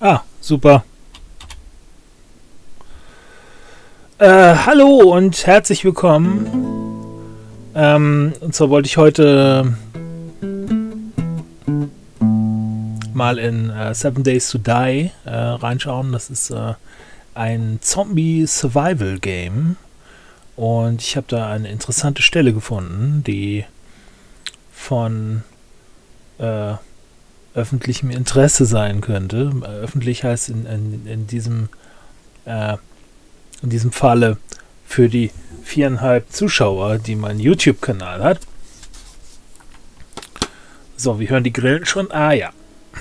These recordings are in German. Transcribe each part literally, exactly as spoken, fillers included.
Ah, super. Äh, hallo und herzlich willkommen. Ähm, und zwar wollte ich heute mal in äh, Seven Days to Die äh, reinschauen. Das ist äh, ein Zombie-Survival-Game. Und ich habe da eine interessante Stelle gefunden, die von äh, öffentlichem Interesse sein könnte. Äh, öffentlich heißt in, in, in diesem äh, in diesem Falle für die viereinhalb Zuschauer, die mein YouTube-Kanal hat. So, wir hören die Grillen schon. Ah ja.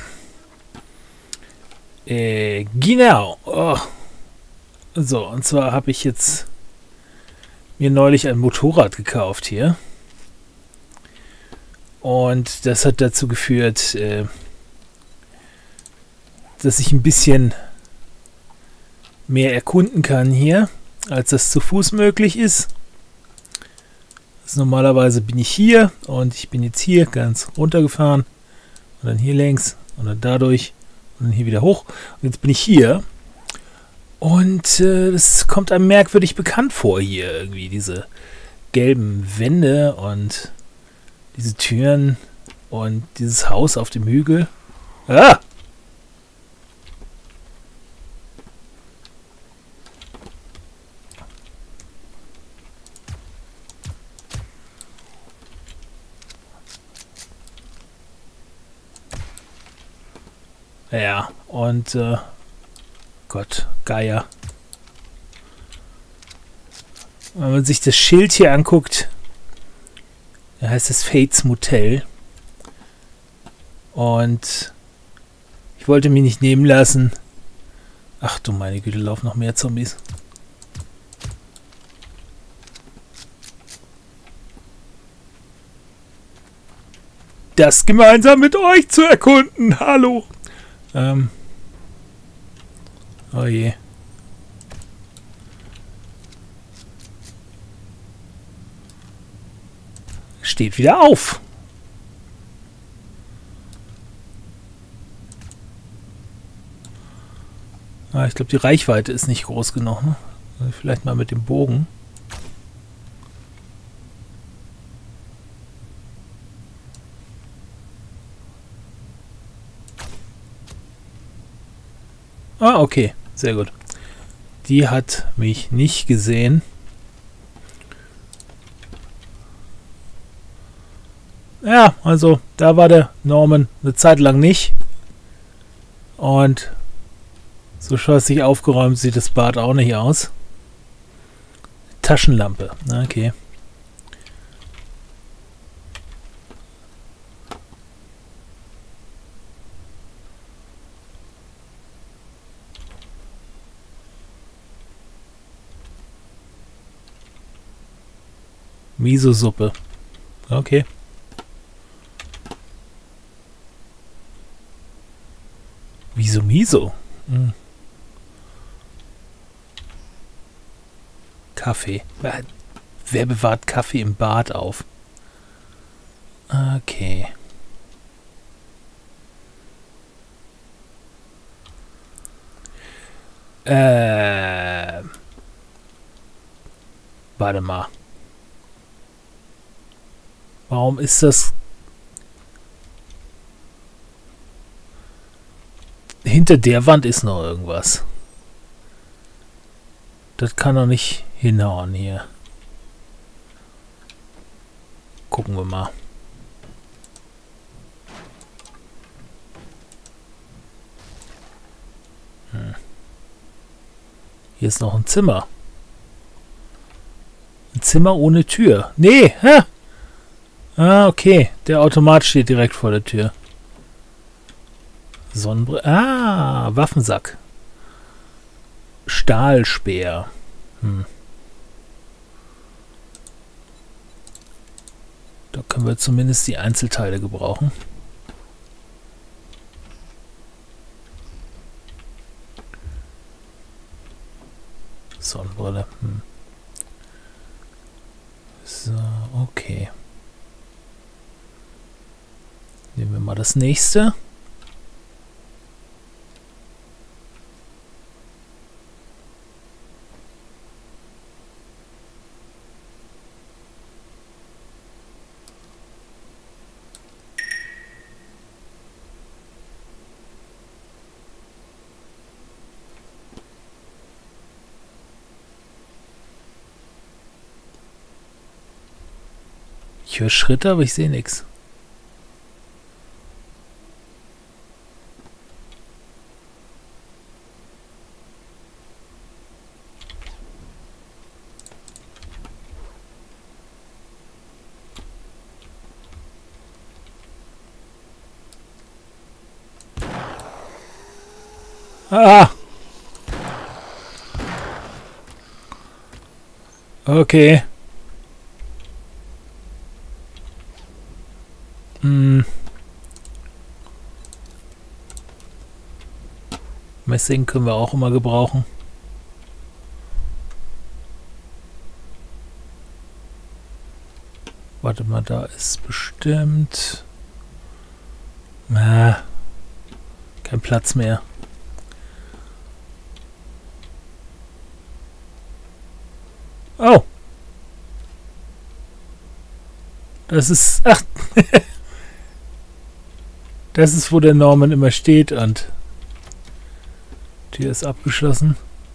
Äh, genau. Oh. So, und zwar habe ich jetzt mir neulich ein Motorrad gekauft hier. Und das hat dazu geführt, äh, dass ich ein bisschen mehr erkunden kann hier, als das zu Fuß möglich ist. Also normalerweise bin ich hier und ich bin jetzt hier ganz runtergefahren und dann hier längs und dann dadurch und dann hier wieder hoch. Und jetzt bin ich hier und äh, das kommt einem merkwürdig bekannt vor hier irgendwie, diese gelben Wände und diese Türen und dieses Haus auf dem Hügel. Ah! Ja, und äh, Gott, Geier. Wenn man sich das Schild hier anguckt, da heißt es Fates Motel. Und ich wollte mich nicht nehmen lassen. Ach du meine Güte, laufen noch mehr Zombies. Das gemeinsam mit euch zu erkunden. Hallo. Ähm. Oh je. Steht wieder auf. Ah, ich glaube, die Reichweite ist nicht groß genug. Ne? Vielleicht mal mit dem Bogen. Ah, okay. Sehr gut. Die hat mich nicht gesehen. Ja, also da war der Norman eine Zeit lang nicht. Und so scheußlich aufgeräumt sieht das Bad auch nicht aus. Taschenlampe. Okay. Miso-Suppe. Okay. Wieso Miso? Hm. Kaffee. Wer bewahrt Kaffee im Bad auf? Okay. Äh. Warte mal. Warum ist das... Hinter der Wand ist noch irgendwas. Das kann doch nicht hinhauen hier. Gucken wir mal. Hm. Hier ist noch ein Zimmer. Ein Zimmer ohne Tür. Nee, hä? Ah, okay. Der Automat steht direkt vor der Tür. Sonnenbrille. Ah, Waffensack. Stahlspeer. Hm. Da können wir zumindest die Einzelteile gebrauchen. Sonnenbrille. Hm. So, okay. Nehmen wir mal das nächste. Ich höre Schritte, aber ich sehe nichts. Ah! Okay. Hm. Messing können wir auch immer gebrauchen. Warte mal, da ist bestimmt... Ah, kein Platz mehr. Oh! Das ist... Ach! Das ist, wo der Norman immer steht und... Tür ist abgeschlossen.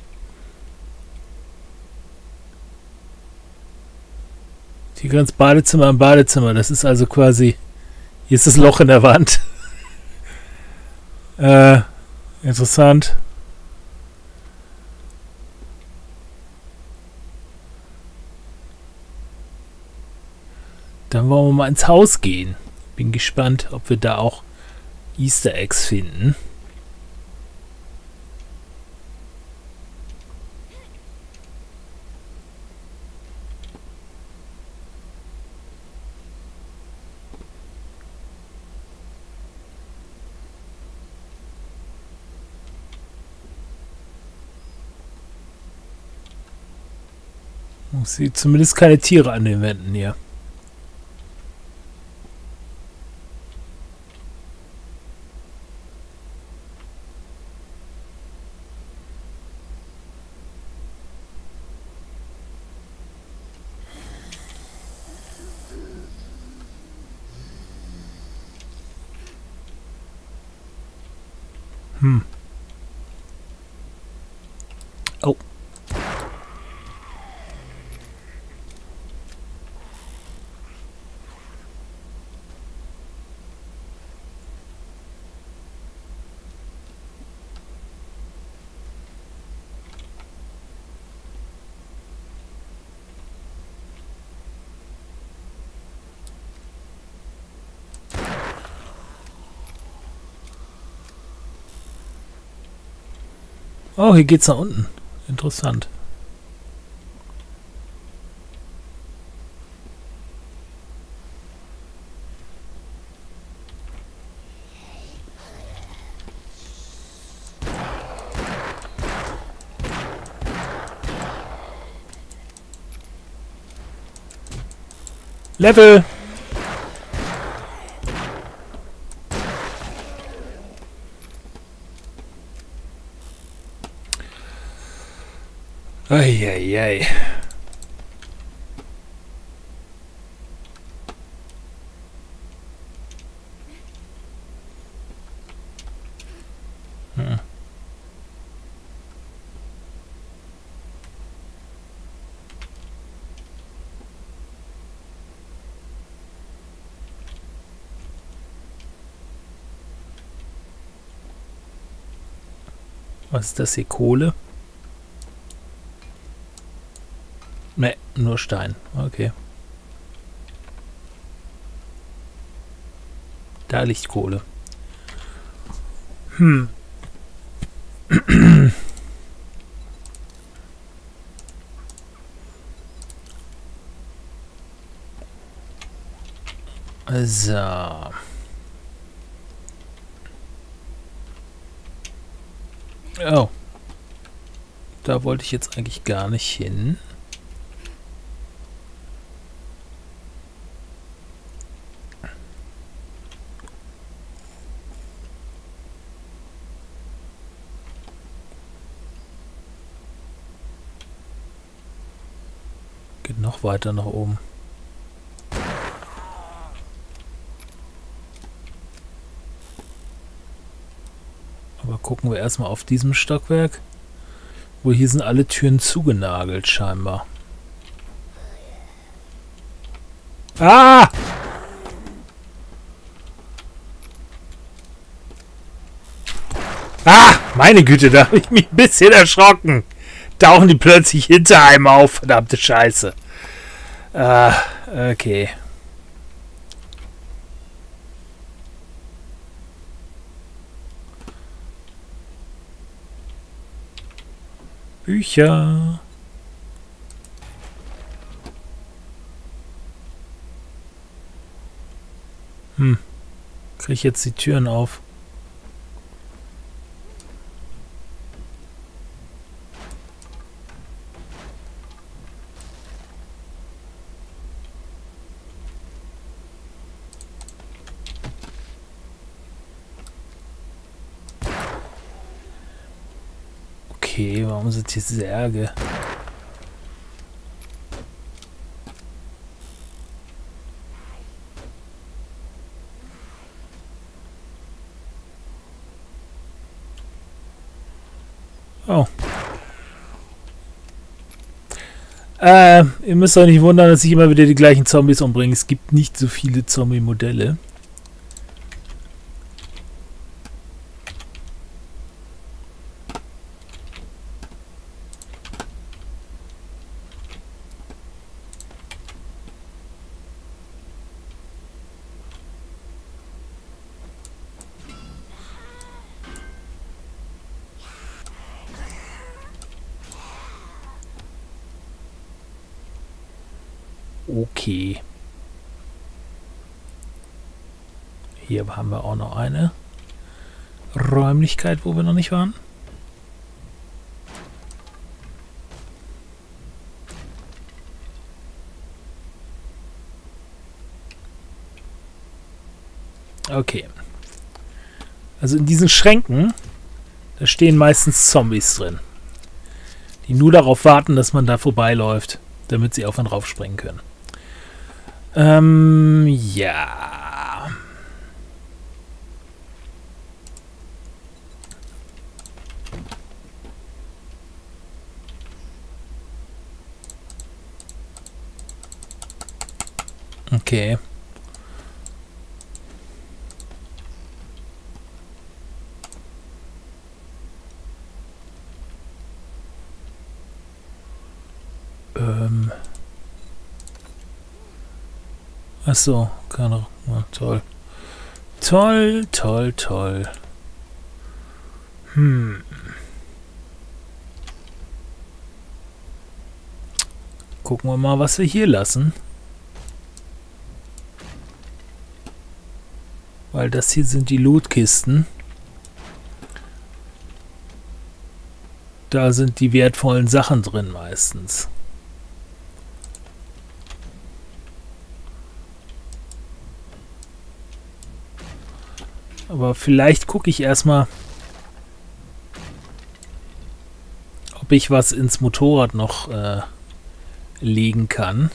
Hier ganz Badezimmer am Badezimmer. Das ist also quasi... Hier ist das Loch in der Wand. äh, interessant. Dann wollen wir mal ins Haus gehen. Bin gespannt, ob wir da auch Easter Eggs finden. Ich sehe zumindest keine Tiere an den Wänden hier. Hm. Oh. Oh, hier geht's nach unten. Interessant. Level! Eieiei. Hm. Was ist das hier? Kohle? Ne, nur Stein. Okay. Da liegt Kohle. Hm. So. Oh. Da wollte ich jetzt eigentlich gar nicht hin. Geht noch weiter nach oben. Aber gucken wir erstmal auf diesem Stockwerk. Wo hier sind alle Türen zugenagelt scheinbar. Ah! Ah! Meine Güte, da habe ich mich ein bisschen erschrocken. Tauchen die plötzlich hinter einem auf. Verdammte Scheiße. Ah, okay. Bücher. Hm. Kriege ich jetzt die Türen auf? Okay, warum sind hier Särge? Oh. Äh, ihr müsst euch nicht wundern, dass ich immer wieder die gleichen Zombies umbringe. Es gibt nicht so viele Zombie-Modelle. Okay. Hier haben wir auch noch eine Räumlichkeit, wo wir noch nicht waren. Okay. Also in diesen Schränken, da stehen meistens Zombies drin, die nur darauf warten, dass man da vorbeiläuft, damit sie auf und rauf springen können. Ähm, ja. Okay. Ähm. Ach so, keine. Oh, toll. Toll, toll, toll. Hm. Gucken wir mal, was wir hier lassen. Weil das hier sind die Lootkisten. Da sind die wertvollen Sachen drin meistens. Aber vielleicht gucke ich erstmal, ob ich was ins Motorrad noch äh, legen kann.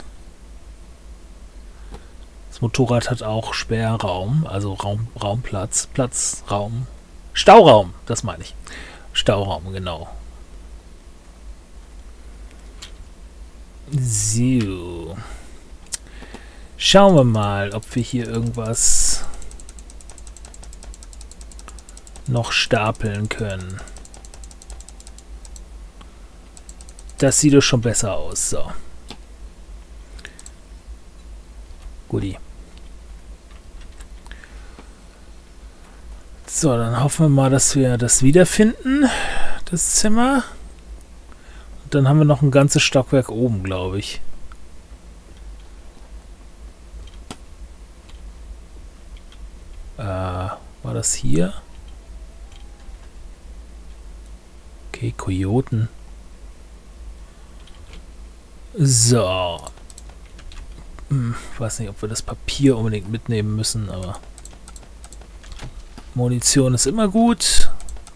Das Motorrad hat auch Sperrraum, also Raum, Raumplatz, Platz, Raum, Stauraum, das meine ich. Stauraum, genau. So. Schauen wir mal, ob wir hier irgendwas noch stapeln können. Das sieht doch schon besser aus. So. Guti. So, dann hoffen wir mal, dass wir das wiederfinden, das Zimmer. Und dann haben wir noch ein ganzes Stockwerk oben, glaube ich. Äh, war das hier? Okay, Kojoten. So. Hm, ich weiß nicht, ob wir das Papier unbedingt mitnehmen müssen, aber Munition ist immer gut.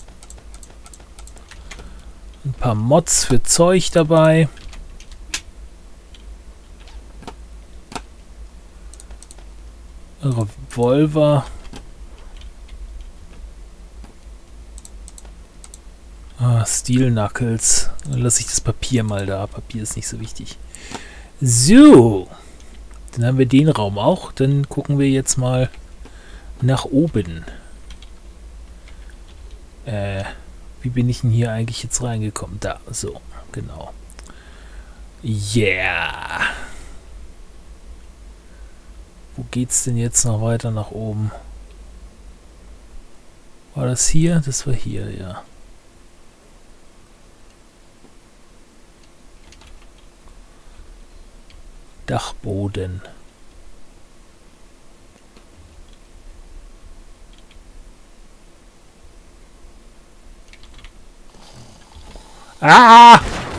Ein paar Mods für Zeug dabei. Revolver. Ah, Steel Knuckles. Dann lasse ich das Papier mal da. Papier ist nicht so wichtig. So. Dann haben wir den Raum auch. Dann gucken wir jetzt mal nach oben. Äh, wie bin ich denn hier eigentlich jetzt reingekommen? Da, so, genau. Yeah! Wo geht's denn jetzt noch weiter nach oben? War das hier? Das war hier, ja. Dachboden. Ah!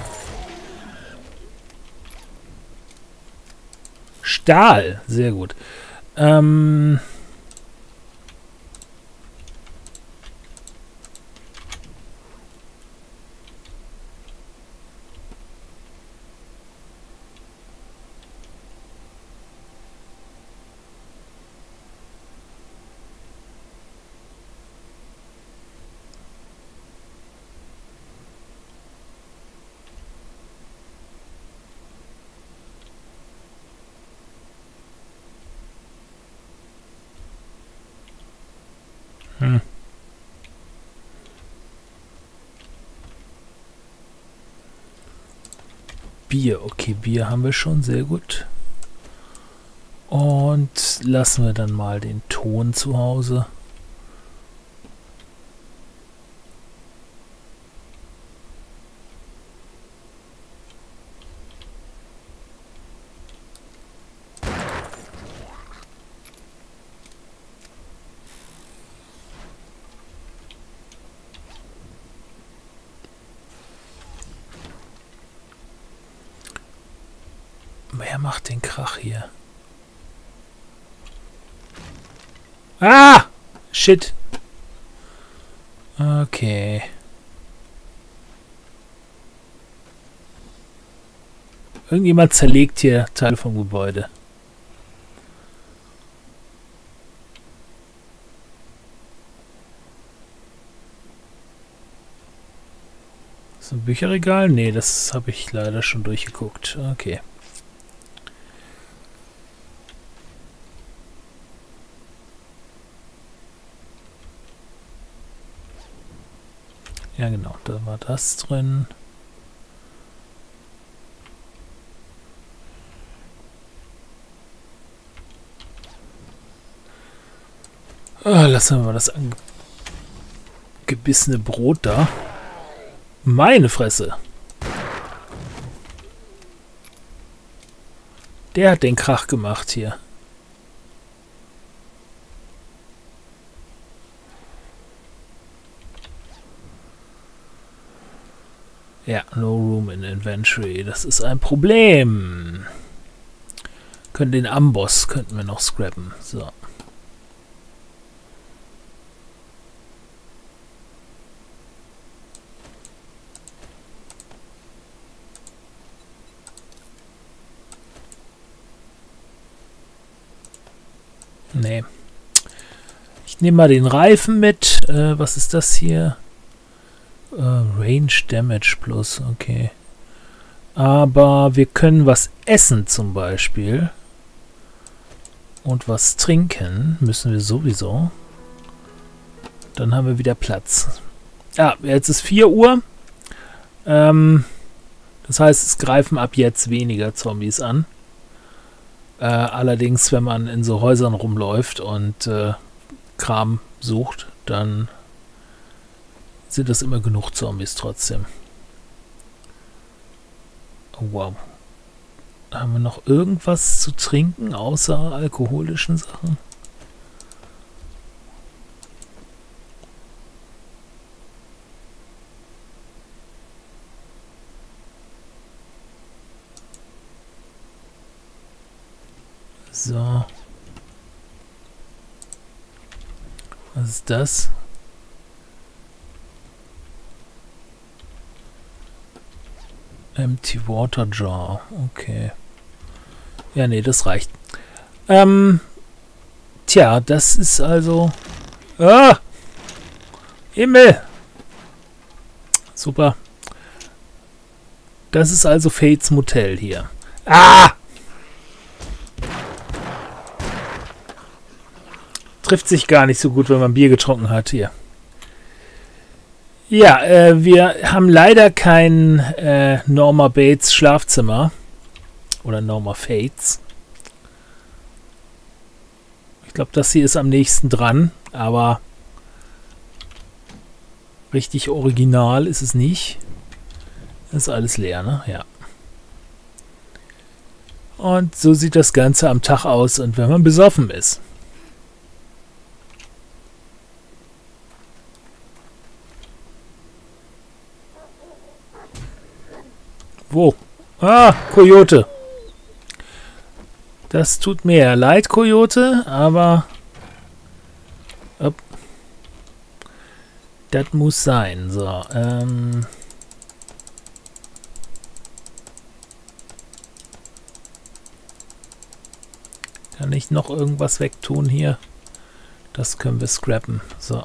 Stahl, sehr gut. Ähm... Hm. Bier, okay, Bier haben wir schon, sehr gut. Und lassen wir dann mal den Ton zu Hause. Wer macht den Krach hier? Ah! Shit. Okay. Irgendjemand zerlegt hier Teile vom Gebäude. Ist ein Bücherregal? Nee, das habe ich leider schon durchgeguckt. Okay. Ja genau, da war das drin. Oh, lassen wir mal das angebissene Brot da. Meine Fresse. Der hat den Krach gemacht hier. Ja, no room in inventory. Das ist ein Problem. Können den Amboss könnten wir noch scrappen. So. Nee. Ich nehme mal den Reifen mit. Äh, was ist das hier? Uh, Range Damage plus, okay. Aber wir können was essen zum Beispiel. Und was trinken müssen wir sowieso. Dann haben wir wieder Platz. Ja, jetzt ist vier Uhr. Ähm, das heißt, es greifen ab jetzt weniger Zombies an. Äh, allerdings, wenn man in so Häusern rumläuft und äh, Kram sucht, dann sind das immer genug Zombies trotzdem. Oh, wow. Haben wir noch irgendwas zu trinken, außer alkoholischen Sachen? So. Was ist das? Empty Water Jar. Okay. Ja, nee, das reicht. Ähm. Tja, das ist also... Ah! Himmel! Super. Das ist also Fates Motel hier. Ah! trifft sich gar nicht so gut, wenn man Bier getrunken hat hier. Ja, äh, wir haben leider kein äh, Norma Bates Schlafzimmer. Oder Norma Fates. Ich glaube, das hier ist am nächsten dran, aber richtig original ist es nicht. Das ist alles leer, ne? Ja. Und so sieht das Ganze am Tag aus und wenn man besoffen ist. Wo? Ah, Coyote. Das tut mir leid, Coyote, aber op, das muss sein. So, ähm... Kann ich noch irgendwas wegtun hier? Das können wir scrappen. So.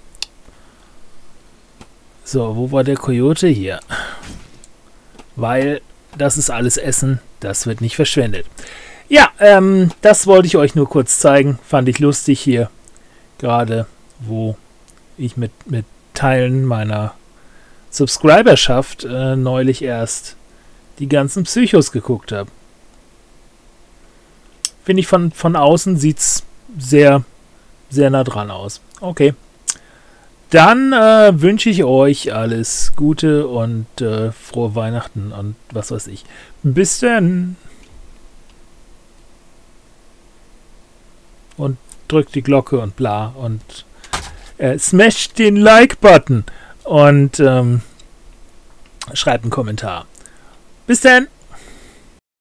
So, wo war der Coyote? Hier. Weil das ist alles Essen. Das wird nicht verschwendet. Ja, ähm, das wollte ich euch nur kurz zeigen. Fand ich lustig hier. Gerade, wo ich mit, mit Teilen meiner Subscriberschaft äh, neulich erst die ganzen Psychos geguckt habe. Finde ich, von, von außen sieht es sehr, sehr nah dran aus. Okay. Dann äh, wünsche ich euch alles Gute und äh, frohe Weihnachten und was weiß ich. Bis dann. Und drückt die Glocke und bla und äh, smasht den Like-Button und ähm, schreibt einen Kommentar. Bis dann.